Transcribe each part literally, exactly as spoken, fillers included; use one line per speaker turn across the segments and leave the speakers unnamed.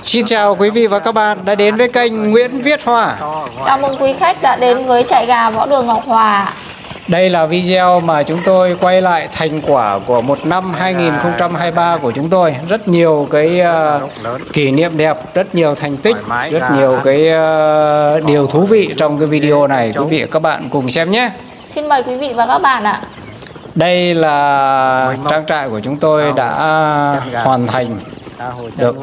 Xin chào quý vị và các bạn đã đến với kênh Nguyễn Viết Hòa.
Chào mừng quý khách đã đến với trại gà Võ Đường Ngọc Hòa.
Đây là video mà chúng tôi quay lại thành quả của một năm hai nghìn không trăm hai mươi ba của chúng tôi. Rất nhiều cái uh, kỷ niệm đẹp, rất nhiều thành tích, rất nhiều cái uh, điều thú vị trong cái video này. Quý vị và các bạn cùng xem nhé.
Xin mời quý vị và các bạn ạ.
Đây là trang trại của chúng tôi đã hoàn thành được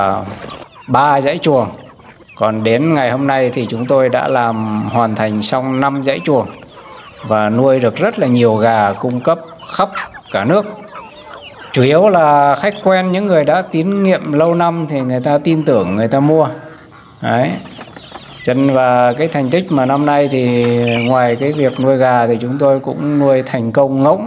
ba uh, dãy chuồng. Còn đến ngày hôm nay thì chúng tôi đã làm hoàn thành xong năm dãy chuồng và nuôi được rất là nhiều gà cung cấp khắp cả nước. Chủ yếu là khách quen, những người đã tín nhiệm lâu năm thì người ta tin tưởng, người ta mua. Đấy. Chân và cái thành tích mà năm nay thì ngoài cái việc nuôi gà thì chúng tôi cũng nuôi thành công ngỗng,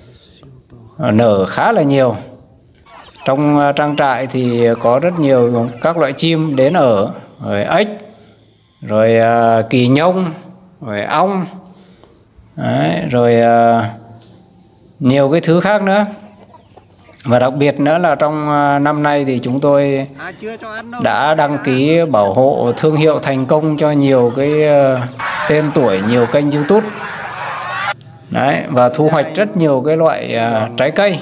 nở khá là nhiều. Trong trang trại thì có rất nhiều các loại chim đến ở, rồi ếch, rồi uh, kỳ nhông, rồi ong. Đấy, rồi uh, nhiều cái thứ khác nữa. Và đặc biệt nữa là trong uh, năm nay thì chúng tôi đã đăng ký bảo hộ thương hiệu thành công cho nhiều cái uh, tên tuổi, nhiều kênh YouTube. Đấy, và thu hoạch rất nhiều cái loại uh, trái cây.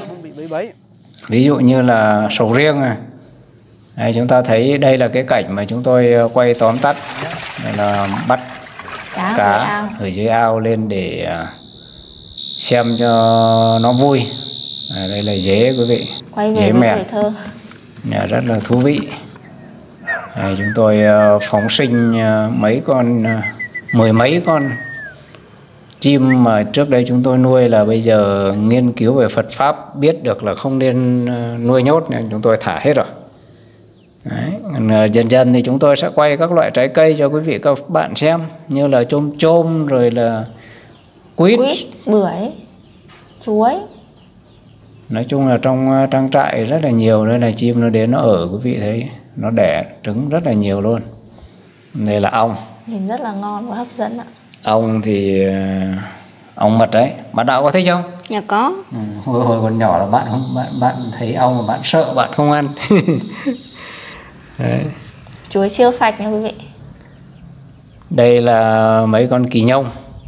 Ví dụ như là sầu riêng này. Đấy, chúng ta thấy đây là cái cảnh mà chúng tôi quay tóm tắt. Đây là bắt cá, cá ở dưới ao lên để xem cho nó vui. À, đây là dế quý vị,
quay
dế mèn, rất là thú vị. À, chúng tôi phóng sinh mấy con, mười mấy con chim mà trước đây chúng tôi nuôi, là bây giờ nghiên cứu về Phật Pháp biết được là không nên nuôi nhốt nên chúng tôi thả hết rồi. Đấy. Dần dần thì chúng tôi sẽ quay các loại trái cây cho quý vị các bạn xem, như là chôm chôm, rồi là quýt,
quýt bưởi, chuối.
Nói chung là trong trang trại rất là nhiều. Đây là chim nó đến nó ở, quý vị thấy nó đẻ trứng rất là nhiều luôn. Đây là ong,
nhìn rất là ngon và hấp dẫn ạ.
Ong thì ong mật đấy, bạn Đạo có thích không?
Dạ có.
Ừ, hồi, hồi còn nhỏ là bạn không bạn bạn thấy ong mà bạn sợ, bạn không ăn. Đấy.
Chuối siêu sạch nha quý vị.
Đây là mấy con kỳ nhông.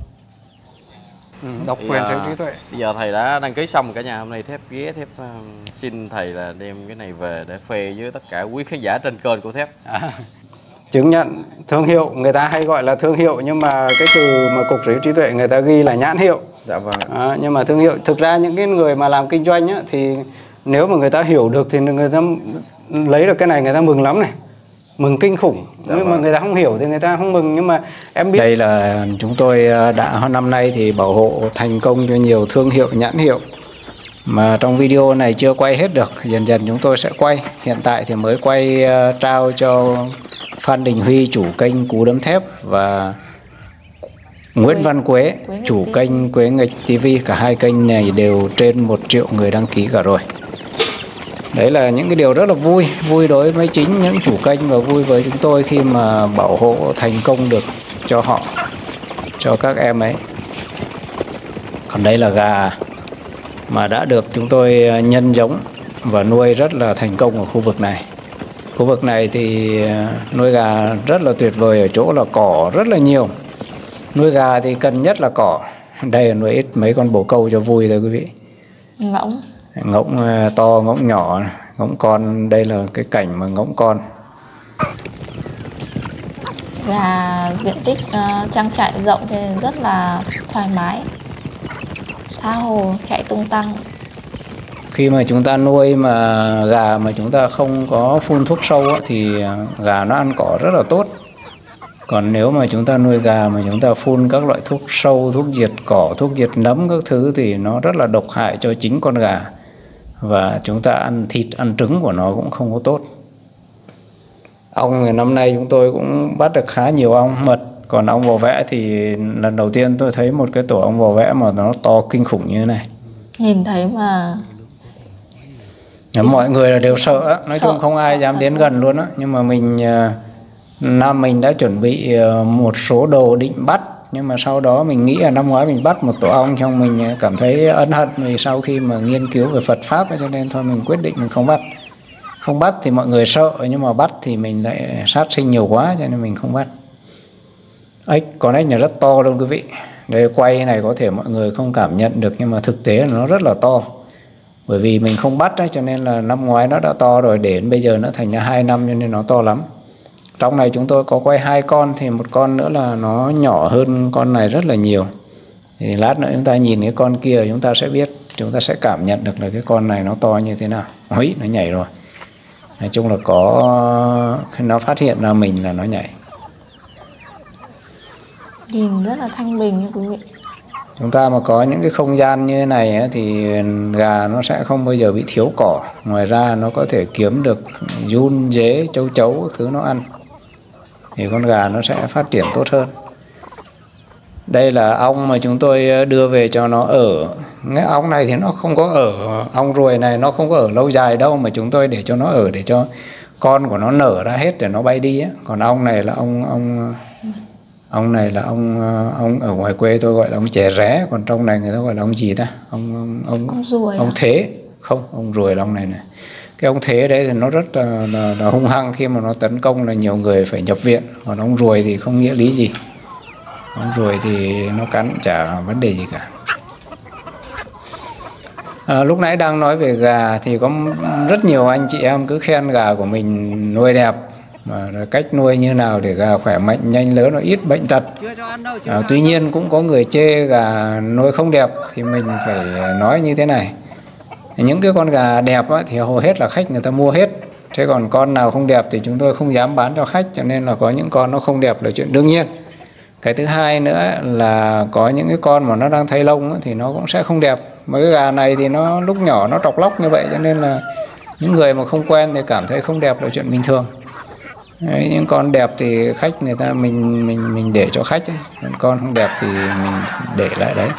Ừ, độc quyền sở hữu trí tuệ.
Bây giờ thầy đã đăng ký xong cả nhà, hôm nay Thép ghé Thép uh, xin thầy là đem cái này về để phê với tất cả quý khán giả trên kênh của Thép.
À, chứng nhận thương hiệu, người ta hay gọi là thương hiệu, nhưng mà cái từ mà Cục Sở hữu trí tuệ người ta ghi là nhãn hiệu.
Dạ vâng.
À, nhưng mà thương hiệu, thực ra những cái người mà làm kinh doanh á, thì nếu mà người ta hiểu được thì người ta lấy được cái này người ta mừng lắm này, mừng kinh khủng. Dạ, nhưng vâng. mà người ta không hiểu thì người ta không mừng. Nhưng mà em biết đây là chúng tôi đã năm nay thì bảo hộ thành công cho nhiều thương hiệu, nhãn hiệu mà trong video này chưa quay hết được, dần dần chúng tôi sẽ quay. Hiện tại thì mới quay uh, trao cho Phan Đình Huy, chủ kênh Cú Đấm Thép, và Nguyễn Văn Quế, chủ kênh Quế Nghịch ti vi. Cả hai kênh này đều trên một triệu người đăng ký cả rồi. Đấy là những cái điều rất là vui, vui đối với chính những chủ kênh và vui với chúng tôi khi mà bảo hộ thành công được cho họ, cho các em ấy. Còn đây là gà mà đã được chúng tôi nhân giống và nuôi rất là thành công ở khu vực này. Khu vực này thì nuôi gà rất là tuyệt vời ở chỗ là cỏ rất là nhiều. Nuôi gà thì cần nhất là cỏ. Đây là nuôi ít mấy con bồ câu cho vui thôi quý vị.
Ngỗng.
Ngỗng to, ngỗng nhỏ, ngỗng con. Đây là cái cảnh mà ngỗng con.
Gà diện tích uh, trang trại rộng thì rất là thoải mái, tha hồ chạy tung tăng.
Khi mà chúng ta nuôi mà gà mà chúng ta không có phun thuốc sâu á, thì gà nó ăn cỏ rất là tốt. Còn nếu mà chúng ta nuôi gà mà chúng ta phun các loại thuốc sâu, thuốc diệt cỏ, thuốc diệt nấm các thứ thì nó rất là độc hại cho chính con gà. Và chúng ta ăn thịt, ăn trứng của nó cũng không có tốt. Ong thì năm nay chúng tôi cũng bắt được khá nhiều ong mật. Còn ong vò vẽ thì lần đầu tiên tôi thấy một cái tổ ong vò vẽ mà nó to kinh khủng như thế này.
Nhìn thấy mà
mọi người là đều sợ á. Nói sợ, chung không ai dám đến gần luôn á. Nhưng mà mình năm mình đã chuẩn bị một số đồ định bắt, nhưng mà sau đó mình nghĩ là năm ngoái mình bắt một tổ ong, trong mình cảm thấy ân hận vì sau khi mà nghiên cứu về Phật Pháp, cho nên thôi mình quyết định mình không bắt. Không bắt thì mọi người sợ, nhưng mà bắt thì mình lại sát sinh nhiều quá cho nên mình không bắt. Ếch, con ếch này rất to luôn quý vị. Đây quay này có thể mọi người không cảm nhận được, nhưng mà thực tế là nó rất là to. Bởi vì mình không bắt ấy, cho nên là năm ngoái nó đã to rồi, đến bây giờ nó thành ra hai năm cho nên nó to lắm. Trong này chúng tôi có quay hai con, thì một con nữa là nó nhỏ hơn con này rất là nhiều. Thì lát nữa chúng ta nhìn cái con kia chúng ta sẽ biết, chúng ta sẽ cảm nhận được là cái con này nó to như thế nào. Ôi, nó nhảy rồi. Nói chung là có khi nó phát hiện ra mình là nó nhảy.
Nhìn rất là thanh bình như quý vị.
Chúng ta mà có những cái không gian như thế này ấy, thì gà nó sẽ không bao giờ bị thiếu cỏ. Ngoài ra nó có thể kiếm được giun, dế, châu chấu, thứ nó ăn. Thì con gà nó sẽ phát triển tốt hơn. Đây là ong mà chúng tôi đưa về cho nó ở. Cái ong này thì nó không có ở, ong ruồi này nó không có ở lâu dài đâu, mà chúng tôi để cho nó ở để cho con của nó nở ra hết để nó bay đi ấy. Còn ong này là ong ong ong này là ong ong ở ngoài quê tôi gọi là ong chè ré, còn trong này người ta gọi là ong gì ta? Ong ong ong,
ong ruồi.
Ong thế. Không, ong ruồi là ong này này. Cái ong thế đấy thì nó rất là, là, là hung hăng, khi mà nó tấn công là nhiều người phải nhập viện. Còn ong ruồi thì không nghĩa lý gì. Ong ruồi thì nó cắn chả vấn đề gì cả. À, lúc nãy đang nói về gà thì có rất nhiều anh chị em cứ khen gà của mình nuôi đẹp, mà cách nuôi như nào để gà khỏe mạnh, nhanh lớn, nó ít bệnh tật. À, tuy nhiên cũng có người chê gà nuôi không đẹp, thì mình phải nói như thế này. Những cái con gà đẹp á, thì hầu hết là khách người ta mua hết. Thế còn con nào không đẹp thì chúng tôi không dám bán cho khách, cho nên là có những con nó không đẹp là chuyện đương nhiên. Cái thứ hai nữa là có những cái con mà nó đang thay lông thì nó cũng sẽ không đẹp. Mà cái gà này thì nó lúc nhỏ nó trọc lóc như vậy, cho nên là những người mà không quen thì cảm thấy không đẹp là chuyện bình thường. Đấy, những con đẹp thì khách người ta mình mình mình để cho khách ấy. Còn con không đẹp thì mình để lại đấy.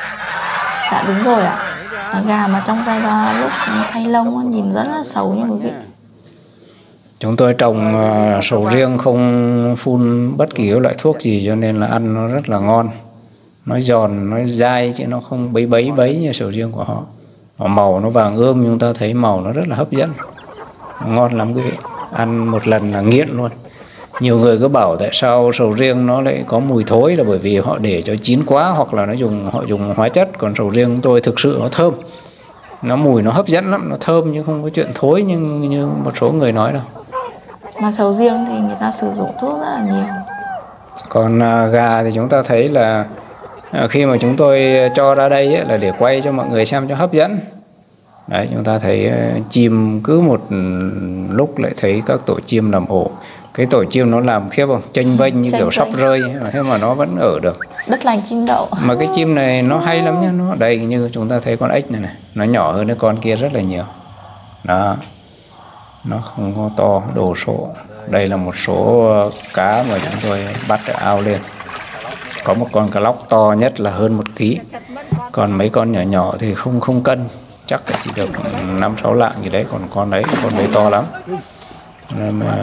Dạ đúng rồi ạ. Gà mà trong giai đoạn lúc thay lông nhìn rất là xấu như quý vị.
Chúng tôi trồng uh, sầu riêng không phun bất kỳ loại thuốc gì, cho nên là ăn nó rất là ngon. Nó giòn, nó dai chứ nó không bấy bấy bấy như sầu riêng của họ. Và màu nó vàng ươm, chúng ta thấy màu nó rất là hấp dẫn. Ngon lắm quý vị. Ăn một lần là nghiện luôn. Nhiều người cứ bảo tại sao sầu riêng nó lại có mùi thối, là bởi vì họ để cho chín quá, hoặc là nó dùng họ dùng hóa chất. Còn sầu riêng tôi thực sự nó thơm. Nó mùi nó hấp dẫn lắm, nó thơm nhưng không có chuyện thối như, như một số người nói đâu.
Mà sầu riêng thì người ta sử dụng thuốc rất là nhiều.
Còn à, gà thì chúng ta thấy là à, khi mà chúng tôi cho ra đây ấy, là để quay cho mọi người xem cho hấp dẫn. Đấy, chúng ta thấy uh, chim cứ một lúc lại thấy các tổ chim làm ổ. Cái tổ chim nó làm khiếp không? Chênh vênh như kiểu sắp rơi, thế mà nó vẫn ở được.
Đất lành chim đậu.
Mà cái chim này nó hay lắm nhá. Nó đây như chúng ta thấy con ếch này này, nó nhỏ hơn cái con kia rất là nhiều. Đó. Nó không có to, đồ sộ. Đây là một số cá mà chúng tôi bắt ở ao lên. Có một con cá lóc to nhất là hơn một ký. Còn mấy con nhỏ nhỏ thì không không cân, chắc là chỉ được năm sáu lạng gì đấy. Còn con đấy, con đấy to lắm. Nên mà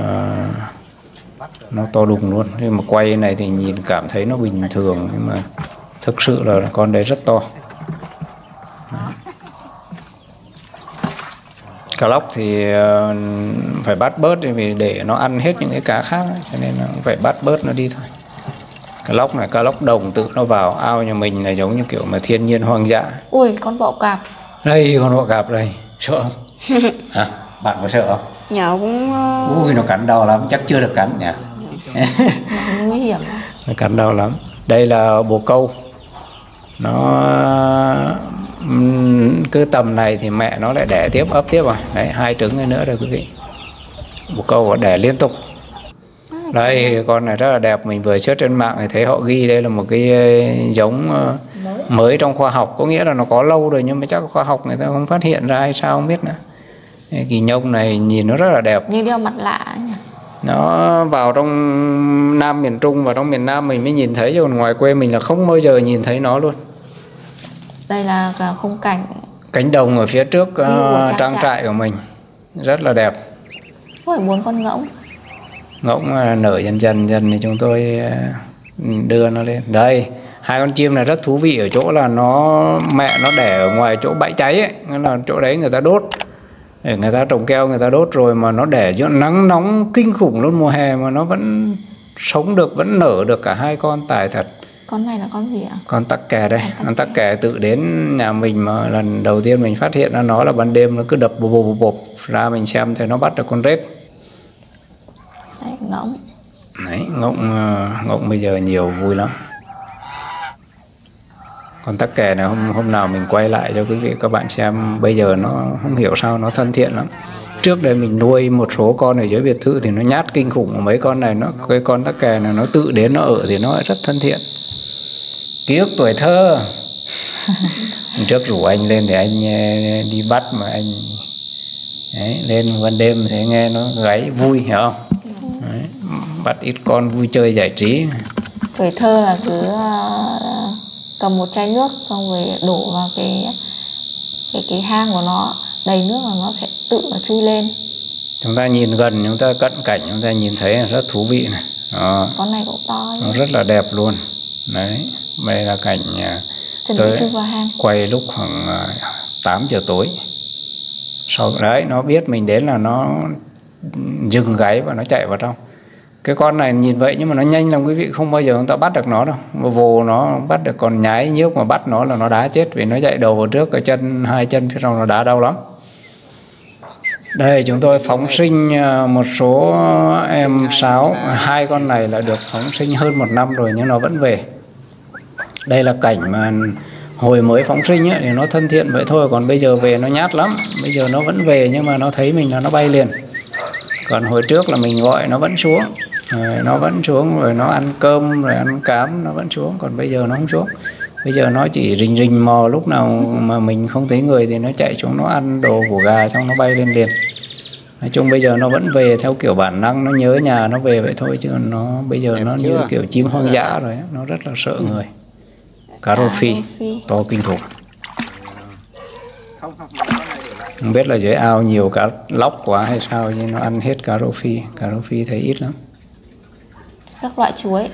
nó to đùng luôn. Nhưng mà quay này thì nhìn cảm thấy nó bình thường, nhưng mà thực sự là con đấy rất to. Cá lóc thì phải bắt bớt vì để nó ăn hết những cái cá khác, cho nên là phải bắt bớt nó đi thôi. Cá lóc này, cá lóc đồng tự nó vào ao nhà mình là giống như kiểu mà thiên nhiên hoang dã.
Ui, con bọ cạp.
Đây, con bọ cạp đây, sợ không? À, bạn có sợ không?
Nhỏ cũng...
Ui, nó cắn đau lắm, chắc chưa được cắn nhỉ?
Nguy hiểm.
Nó cắn đau lắm. Đây là bồ câu. Nó cứ tầm này thì mẹ nó lại đẻ tiếp, ấp tiếp rồi. Đấy, hai trứng nữa rồi quý vị. Bồ câu đẻ liên tục. Đây, con này rất là đẹp. Mình vừa search trên mạng thì thấy họ ghi đây là một cái giống mới trong khoa học. Có nghĩa là nó có lâu rồi, nhưng mà chắc khoa học người ta không phát hiện ra hay sao không biết nữa. Kỳ nhông này nhìn nó rất là đẹp.
Như đeo mặt lạ nhỉ?
Nó vào trong Nam miền Trung và trong miền Nam mình mới nhìn thấy, còn ngoài quê mình là không bao giờ nhìn thấy nó luôn.
Đây là khung cảnh
cánh đồng ở phía trước uh, trang trại của mình, rất là đẹp.
Ôi, bốn con ngỗng.
Ngỗng uh, nở dần dần dần thì chúng tôi uh, đưa nó lên. Đây, hai con chim này rất thú vị ở chỗ là nó mẹ nó đẻ ở ngoài chỗ bãi cháy ấy, là chỗ đấy người ta đốt. Để người ta trồng keo người ta đốt rồi mà nó để cho nắng nóng kinh khủng luôn mùa hè mà nó vẫn sống được, vẫn nở được cả hai con, tài thật.
Con này là con gì ạ?
Con tắc kè đây.
Con tắc
Con tắc kè tự đến nhà mình mà lần đầu tiên mình phát hiện ra nó là ban đêm nó cứ đập bộp bộp bộp bộp ra, mình xem thấy nó bắt được con rết.
Đấy, ngỗng.
Đấy, ngỗng ngỗng bây giờ nhiều vui lắm. Con tắc kè này hôm hôm nào mình quay lại cho quý vị các bạn xem. Bây giờ nó không hiểu sao nó thân thiện lắm. Trước đây mình nuôi một số con ở dưới biệt thự thì nó nhát kinh khủng. Mấy con này nó cái con tắc kè này nó tự đến nó ở thì nó rất thân thiện. Ký ức tuổi thơ. Trước rủ anh lên để anh đi bắt mà anh đấy, lên ban đêm thấy nghe nó gáy vui, hiểu không? Đấy, bắt ít con vui chơi giải trí.
Tuổi thơ là cứ uh, cầm một chai nước xong rồi đổ vào cái cái cái hang của nó, đầy nước là nó sẽ tự nó chui lên.
Chúng ta nhìn gần, chúng ta cận cảnh chúng ta nhìn thấy là rất thú vị này. Đó.
Con này cũng to.
Nó rất là đẹp luôn. Đấy, đây là cảnh
chuẩn
tới
bị chui vào hang.
Quay lúc khoảng tám giờ tối. Sau đấy nó biết mình đến là nó dừng gáy và nó chạy vào trong. Cái con này nhìn vậy nhưng mà nó nhanh lắm quý vị, không bao giờ chúng ta bắt được nó đâu. Vồ nó bắt được, còn nhái nhước mà bắt nó là nó đá chết, vì nó chạy đầu vào trước, cái chân hai chân phía sau nó đá đau lắm. Đây chúng tôi phóng sinh một số em sáo, hai con này là được phóng sinh hơn một năm rồi nhưng nó vẫn về. Đây là cảnh mà hồi mới phóng sinh ấy, thì nó thân thiện vậy thôi, còn bây giờ về nó nhát lắm. Bây giờ nó vẫn về nhưng mà nó thấy mình là nó bay liền. Còn hồi trước là mình gọi nó vẫn xuống, rồi nó vẫn xuống rồi nó ăn cơm rồi ăn cám nó vẫn xuống, còn bây giờ nó không xuống. Bây giờ nó chỉ rình rình mò, lúc nào mà mình không thấy người thì nó chạy xuống nó ăn đồ của gà xong nó bay lên liền. Nói chung bây giờ nó vẫn về theo kiểu bản năng, nó nhớ nhà nó về vậy thôi, chứ nó bây giờ nó như kiểu chim hoang dã rồi, nó rất là sợ người. Cá rô phi to kinh khủng. Không biết là dưới ao nhiều cá lóc quá hay sao nhưng nó ăn hết cá rô phi. Cá rô phi thấy ít lắm.
Các loại chuối.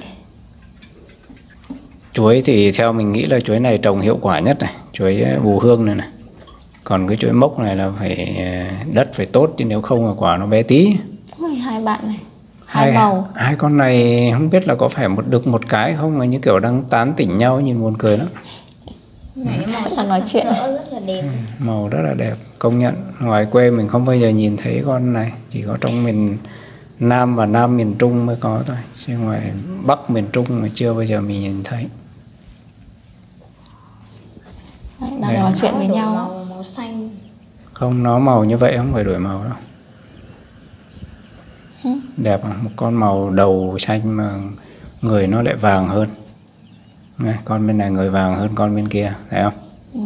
Chuối thì theo mình nghĩ là chuối này trồng hiệu quả nhất này, chuối bù hương này này. Còn cái chuối mốc này là phải đất phải tốt, chứ nếu không là quả nó bé tí.
Ôi, hai bạn này, hai, hai màu.
Hai con này không biết là có phải một được một cái không, mà như kiểu đang tán tỉnh nhau, nhìn buồn cười lắm.
Này cái màu
sắc nói chuyện
rất là đẹp.
Ừ, màu rất là đẹp, công nhận. Ngoài quê mình không bao giờ nhìn thấy con này, chỉ có trong miền Nam và Nam miền Trung mới có thôi, chứ ngoài Bắc miền Trung mà chưa bao giờ mình nhìn thấy.
Đấy, đang nói chuyện với nhau.
Màu, màu xanh.
Không, nó màu như vậy không phải đổi màu đâu.
Ừ.
Đẹp không? Một con màu đầu xanh mà người nó lại vàng hơn. Này, con bên này người vàng hơn con bên kia, thấy không?
Ừ.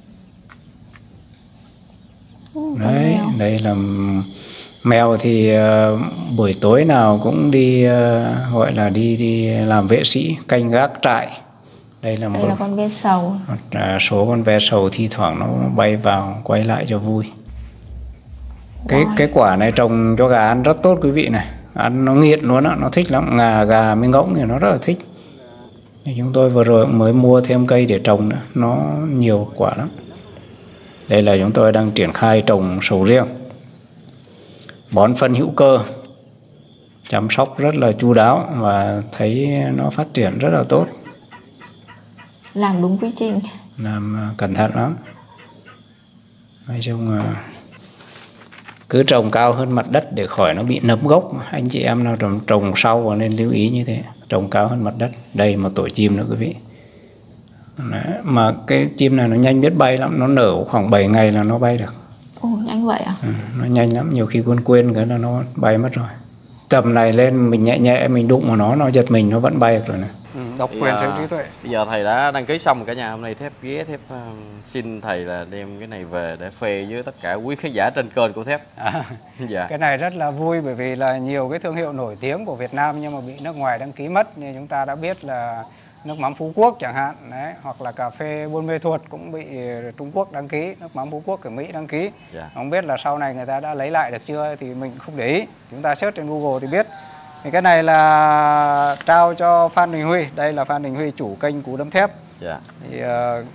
Ừ,
đấy, đây là mèo thì uh, buổi tối nào cũng đi uh, gọi là đi đi làm vệ sĩ, canh gác trại. Đây là một
đây là con ve sầu.
Một uh, số con ve sầu thi thoảng nó bay vào quay lại cho vui. Cái wow. Cái quả này trồng cho gà ăn rất tốt quý vị này, ăn nó nghiện luôn á, nó thích lắm. Ngà gà với ngỗng thì nó rất là thích. Thì chúng tôi vừa rồi mới mua thêm cây để trồng nữa, nó nhiều quả lắm. Đây là chúng tôi đang triển khai trồng sầu riêng, bón phân hữu cơ, chăm sóc rất là chu đáo và thấy nó phát triển rất là tốt.
Làm đúng quy trình,
làm cẩn thận lắm. Nói chung là cứ trồng cao hơn mặt đất để khỏi nó bị nấm gốc. Anh chị em nào trồng, trồng sau nên lưu ý như thế, trồng cao hơn mặt đất. Đây một tổ chim nữa quý vị. Đấy, mà cái chim này nó nhanh biết bay lắm, nó nở khoảng bảy ngày là nó bay được.
Ồ, nhanh vậy à?
Ừ, nó nhanh lắm, nhiều khi quên quên cái là nó bay mất rồi. Tầm này lên mình nhẹ nhẹ mình đụng vào nó, nó giật mình nó vẫn bay được rồi này.
Ừ, độc quyền sở trí tuệ. Bây giờ thầy đã đăng ký xong cả nhà, hôm nay Thép ghé Thép uh, xin thầy là đem cái này về để phê với tất cả quý khán giả trên kênh của Thép.
À,
dạ.
Cái này rất là vui bởi vì là nhiều cái thương hiệu nổi tiếng của Việt Nam nhưng mà bị nước ngoài đăng ký mất. Như chúng ta đã biết là nước mắm Phú Quốc chẳng hạn, đấy, hoặc là cà phê Buôn Mê Thuột cũng bị Trung Quốc đăng ký, nước mắm Phú Quốc ở Mỹ đăng ký.
Dạ.
Không biết là sau này người ta đã lấy lại được chưa thì mình không để ý. Chúng ta search trên Google thì biết. Thì cái này là trao cho Phan Đình Huy, đây là Phan Đình Huy chủ kênh Cú Đấm Thép.
Dạ.
Thì uh,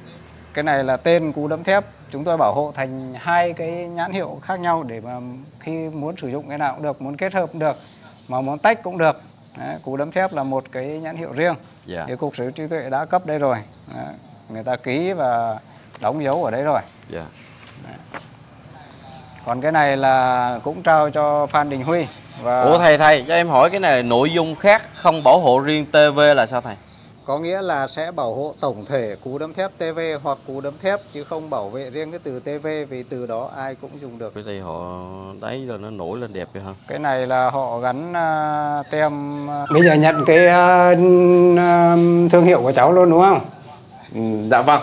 Cái này là tên cú đấm thép, chúng tôi bảo hộ thành hai cái nhãn hiệu khác nhau để mà khi muốn sử dụng cái nào cũng được, muốn kết hợp cũng được, mà muốn tách cũng được. Đấy, cú đấm thép là một cái nhãn hiệu riêng.
Dạ.
Thì Cục Sở hữu trí tuệ đã cấp đây rồi. Đấy, người ta ký và đóng dấu ở đấy rồi.
Dạ.
Đấy. Còn cái này là cũng trao cho Phan Đình Huy. Và
Ủa thầy thầy cho em hỏi cái này nội dung khác không bảo hộ riêng tê vê là sao thầy?
Có nghĩa là sẽ bảo hộ tổng thể cú đấm thép tê vê hoặc cú đấm thép, chứ không bảo vệ riêng cái từ tê vê, vì từ đó ai cũng dùng được.
Cái thì họ đấy rồi nó nổi lên đẹp vậy hả?
cái này là họ gắn uh, tem. Uh... Bây giờ nhận cái uh, uh, thương hiệu của cháu luôn đúng không?
Ừ, dạ vâng.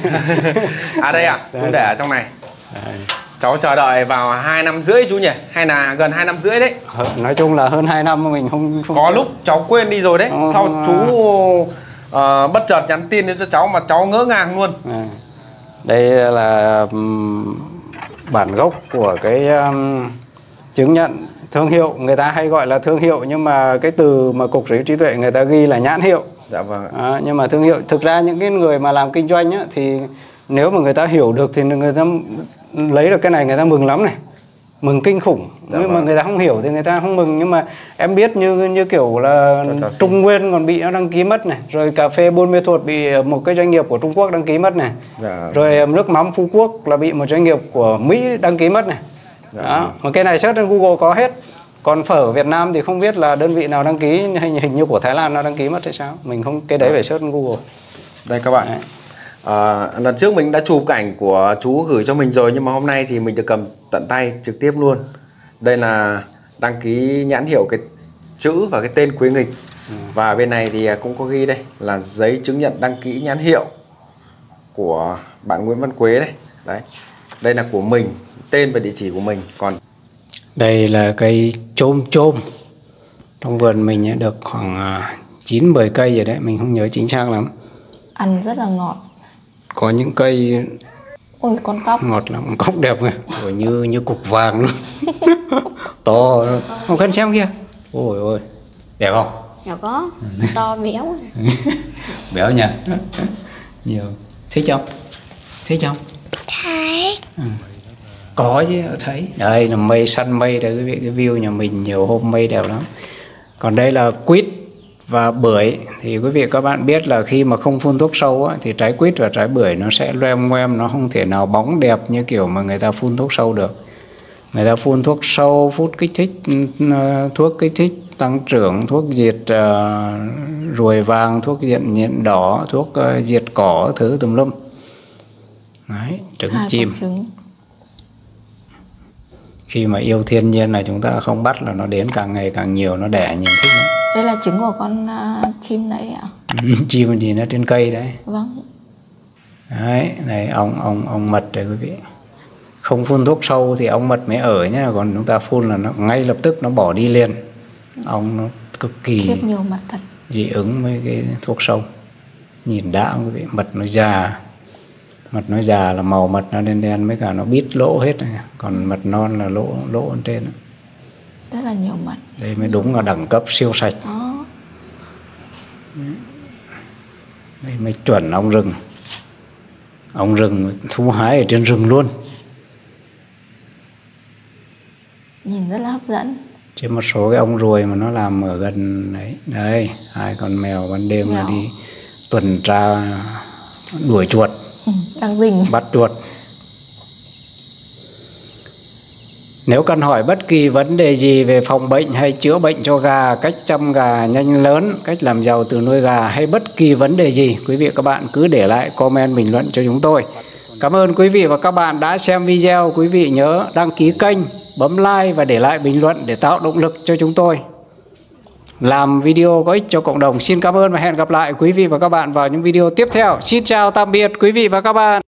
À đây à, chú để ở trong này. Đây. Cháu chờ đợi vào hai năm rưỡi chú nhỉ? Hay là gần hai năm rưỡi đấy?
Nói chung là hơn hai năm mà mình không, không
có
biết.
lúc cháu quên đi rồi đấy. Ừ, sau à. chú uh, bất chợt nhắn tin đến cho cháu mà cháu ngỡ ngàng luôn.
À. Đây là um, bản gốc của cái um, chứng nhận thương hiệu. Người ta hay gọi là thương hiệu, nhưng mà cái từ mà Cục Sở hữu trí tuệ người ta ghi là nhãn hiệu.
Dạ vâng.
À, nhưng mà thương hiệu, thực ra những cái người mà làm kinh doanh á, thì nếu mà người ta hiểu được thì người ta lấy được cái này người ta mừng lắm này, mừng kinh khủng. Dạ nhưng vâng. mà người ta không hiểu thì người ta không mừng. Nhưng mà em biết như như kiểu là Trung Nguyên còn bị nó đăng ký mất này, rồi cà phê Buôn Mê Thuột bị một cái doanh nghiệp của Trung Quốc đăng ký mất này. Dạ. Rồi nước mắm Phú Quốc là bị một doanh nghiệp của Mỹ đăng ký mất này. Dạ. Đó. Mà cái này search trên Google có hết. Còn phở Việt Nam thì không biết là đơn vị nào đăng ký, hình, hình như của Thái Lan nó đăng ký mất hay sao. Mình không, cái đấy phải search trên Google.
Đây các bạn. Đấy. À, lần trước mình đã chụp cảnh của chú gửi cho mình rồi, nhưng mà hôm nay thì mình được cầm tận tay trực tiếp luôn. Đây là đăng ký nhãn hiệu cái chữ và cái tên Quế Nghịch. Ừ. Và bên này thì cũng có ghi đây là giấy chứng nhận đăng ký nhãn hiệu của bạn Nguyễn Văn Quế đấy. Đấy. Đây là của mình, tên và địa chỉ của mình. Còn
đây là cây chôm chôm. Trong vườn mình được khoảng chín mười cây rồi đấy, mình không nhớ chính xác lắm.
Ăn rất là ngọt. Có
những cây
ôi con cóc
ngọt lắm, cóc đẹp kìa, ôi, như như cục vàng luôn. To, không cần xem kia. Ôi ôi, đẹp không?
Dạ có, to béo.
Béo nhỉ? Nhiều. Thích không? Thích không?
Thấy.
Ừ. Có chứ, thấy. Đây là mây, săn mây đây quý vị, cái view nhà mình nhiều hôm mây đẹp lắm. Còn đây là quýt và bưởi. Thì quý vị các bạn biết là khi mà không phun thuốc sâu á, thì trái quýt và trái bưởi nó sẽ loem ngoem, nó không thể nào bóng đẹp như kiểu mà người ta phun thuốc sâu được. Người ta phun thuốc sâu, phun kích thích, thuốc kích thích tăng trưởng, thuốc diệt uh, ruồi vàng, thuốc diệt nhện đỏ, thuốc uh, diệt cỏ, thứ tùm lum. Đấy, trứng
Hai
chim.
Trứng.
Khi mà yêu thiên nhiên là chúng ta không bắt là nó đến càng ngày càng nhiều, nó đẻ nhiều thích lắm.
Đây là trứng của con uh, chim đấy ạ?
Chim gì nó trên cây đấy.
Vâng.
Đấy, này ong ong ong mật đấy quý vị. Không phun thuốc sâu thì ong mật mới ở nhá, còn chúng ta phun là nó ngay lập tức nó bỏ đi liền. Ong nó cực kỳ
khiếp nhiều mật thật.
Dị ứng với cái thuốc sâu. Nhìn đã quý vị, mật nó già. Mật nó già là màu mật nó đen đen, với cả nó bít lỗ hết này. Còn mật non là lỗ lỗ ở trên đó.
Rất là nhiều mật.
Đây mới đúng là đẳng cấp siêu sạch.
Đó.
Đây mới chuẩn ong rừng. Ong rừng thu hái ở trên rừng luôn.
Nhìn rất là hấp dẫn.
Chứ một số cái ong ruồi mà nó làm ở gần đấy. Đây, hai con mèo ban đêm là đi tuần tra đuổi chuột.
Đang rình.
Bắt chuột. Nếu cần hỏi bất kỳ vấn đề gì về phòng bệnh hay chữa bệnh cho gà, cách chăm gà nhanh lớn, cách làm giàu từ nuôi gà hay bất kỳ vấn đề gì, quý vị và các bạn cứ để lại comment bình luận cho chúng tôi. Cảm ơn quý vị và các bạn đã xem video. Quý vị nhớ đăng ký kênh, bấm like và để lại bình luận để tạo động lực cho chúng tôi làm video có ích cho cộng đồng. Xin cảm ơn và hẹn gặp lại quý vị và các bạn vào những video tiếp theo. Xin chào tạm biệt quý vị và các bạn.